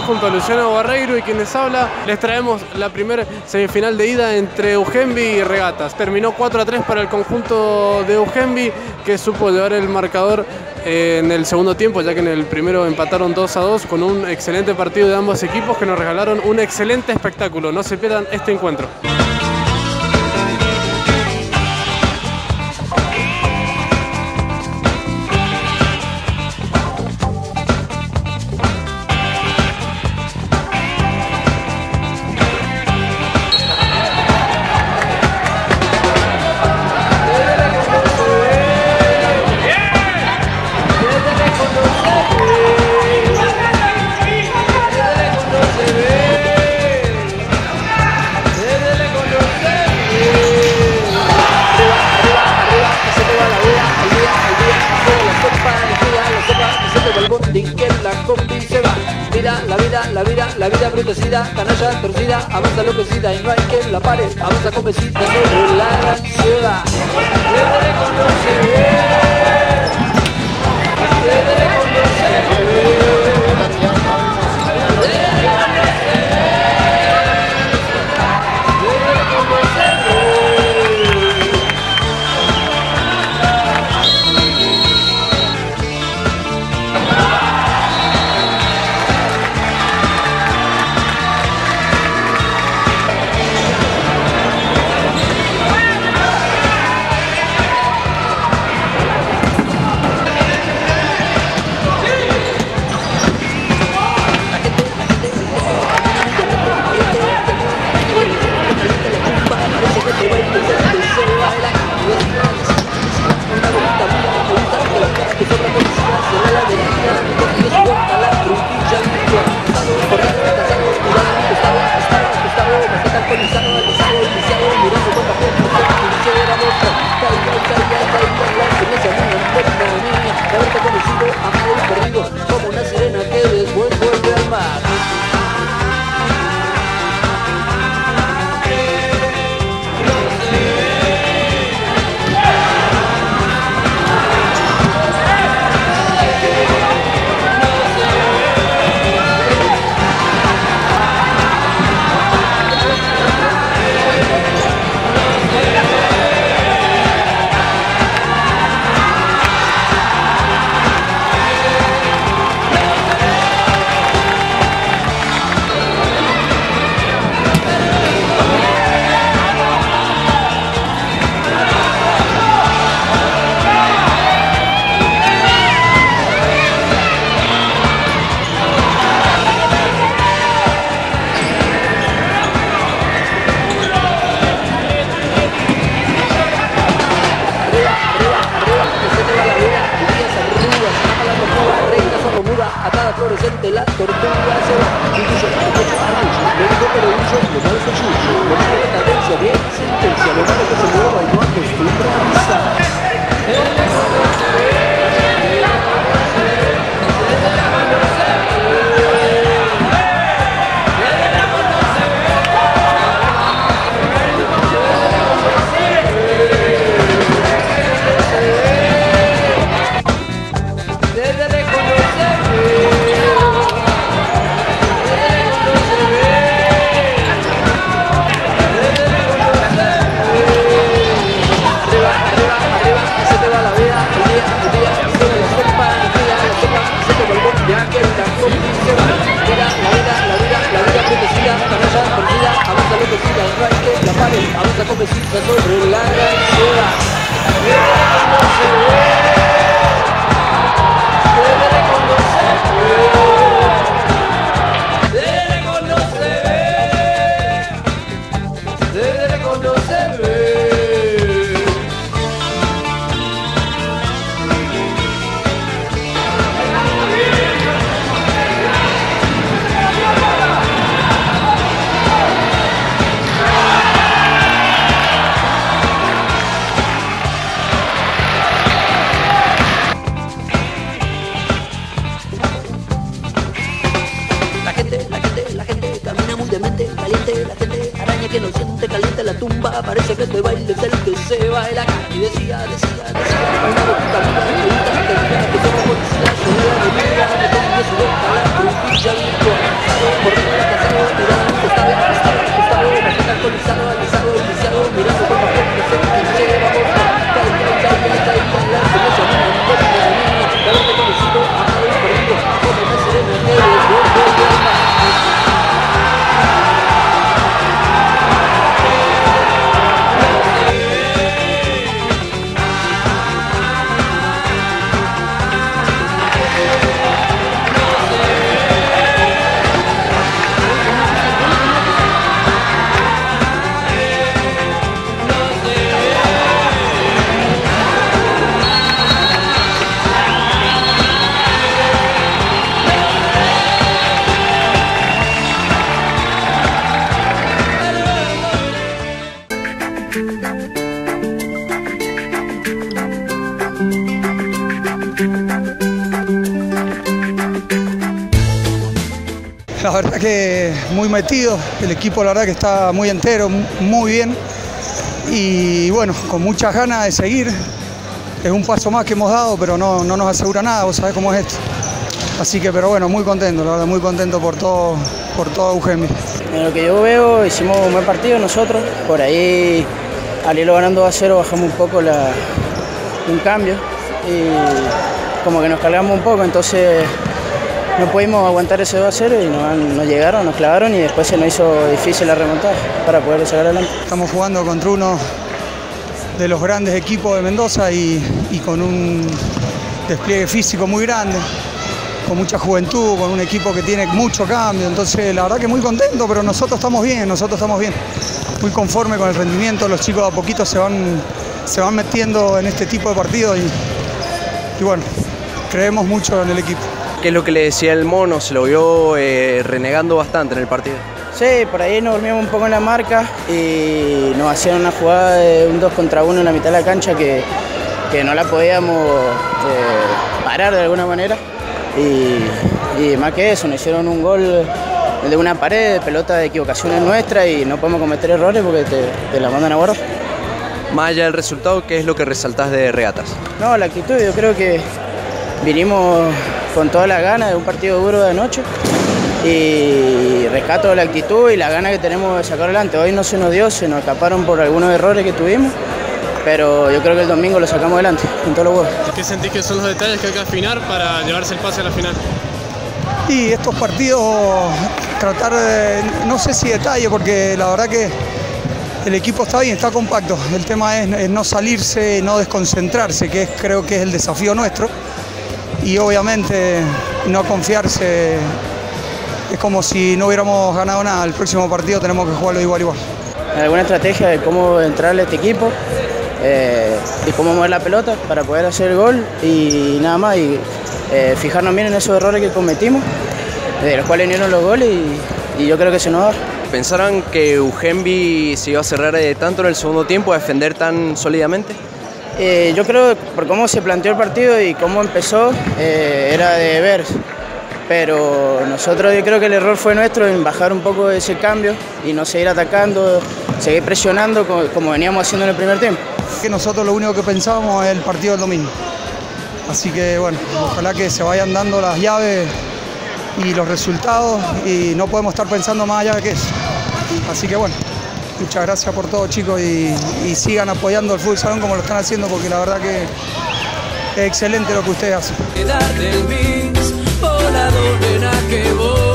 junto a Luciano Barreiro y quienes habla, les traemos la primera semifinal de ida entre Eugenbi y Regatas. Terminó 4-3 para el conjunto de Eugenbi, que supo llevar el marcador en el segundo tiempo, ya que en el primero empataron 2-2 con un excelente partido de ambos equipos que nos regalaron un excelente espectáculo. No se pierdan este encuentro. La vida brutecida, canalla torcida, avanza enloquecida y no hay quien la pare, avanza convencida sobre la ansiedad. Debe reconocer bien, debe reconocer bien. Como una sirena que después vuelve al mar. Fluorescente, la tortuga se va. Incluso el pecho arrullo, lo dijo pero huyo, lo malo es el suyo. Lo malo es cadencia, bien sentencia, lo malo que se mueva y no acostumbra a avisar. Avanza convencida sobre la ansiedad. Debe reconocer bien, debe reconocer bien, debe reconocer bien. Caliente, la gente araña que no siente caliente la tumba. Parece que este baile es el que se baila acá. Y decía, bailando tu camino, que somos policías. La verdad que muy metido, el equipo la verdad que está muy entero, muy bien y bueno, con muchas ganas de seguir. Es un paso más que hemos dado, pero no nos asegura nada, vos sabés cómo es esto. Así que, pero bueno, muy contento, la verdad, muy contento por todo Eugenio. En lo que yo veo, hicimos un buen partido nosotros, por ahí al irlo ganando 2-0 bajamos un poco un cambio y como que nos cargamos un poco, entonces no pudimos aguantar ese 2-0 y nos llegaron, nos clavaron y después se nos hizo difícil la remontada para poder sacar adelante. Estamos jugando contra uno de los grandes equipos de Mendoza y con un despliegue físico muy grande, con mucha juventud, con un equipo que tiene mucho cambio, entonces la verdad que muy contento, pero nosotros estamos bien, muy conforme con el rendimiento, los chicos a poquito se van metiendo en este tipo de partidos y bueno, creemos mucho en el equipo. ¿Qué es lo que le decía el Mono? Se lo vio renegando bastante en el partido. Sí, por ahí nos dormíamos un poco en la marca y nos hacían una jugada de un 2 contra 1 en la mitad de la cancha que no la podíamos parar de alguna manera. Y más que eso, nos hicieron un gol de una pared, de pelota de equivocaciones nuestras y no podemos cometer errores porque te la mandan a guardar. Más allá del resultado, ¿qué es lo que resaltás de Regatas? No, la actitud, yo creo que vinimos con toda la gana de un partido duro de anoche y rescato la actitud y la gana que tenemos de sacar adelante. Hoy no se nos dio, se nos escaparon por algunos errores que tuvimos, pero yo creo que el domingo lo sacamos adelante, con todos los huevos. ¿Qué sentís que son los detalles que hay que afinar para llevarse el pase a la final? Y estos partidos, tratar de, no sé si detalle, porque la verdad que el equipo está bien, está compacto. El tema es no salirse, no desconcentrarse, que creo que es el desafío nuestro. Y obviamente no confiarse, es como si no hubiéramos ganado nada. El próximo partido tenemos que jugarlo igual a igual. ¿Alguna estrategia de cómo entrarle a este equipo? Y cómo mover la pelota para poder hacer el gol y nada más. Y fijarnos bien en esos errores que cometimos, de los cuales vinieron los goles y yo creo que se nos va a dar. ¿Pensaron que Eugenbi se iba a cerrar tanto en el segundo tiempo, a defender tan sólidamente? Yo creo que por cómo se planteó el partido y cómo empezó, era de ver. Pero nosotros, yo creo que el error fue nuestro en bajar un poco ese cambio y no seguir atacando, seguir presionando como veníamos haciendo en el primer tiempo. Que nosotros lo único que pensábamos es el partido del domingo. Así que bueno, ojalá que se vayan dando las llaves y los resultados y no podemos estar pensando más allá de que eso. Así que bueno, muchas gracias por todo, chicos, y sigan apoyando el fútbol salón como lo están haciendo, porque la verdad que es excelente lo que ustedes hacen. Quedar del mix, volador, ven a que voy.